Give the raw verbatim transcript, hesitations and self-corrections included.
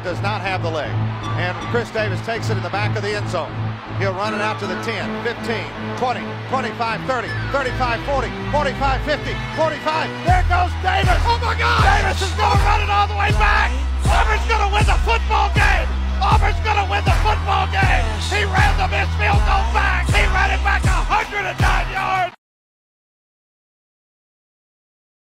does not have the leg. And Chris Davis takes it in the back of the end zone. He'll run it out to the ten, fifteen, twenty, twenty-five, thirty, thirty-five, forty, forty-five, fifty, forty-five. There goes Davis. Oh my God! Davis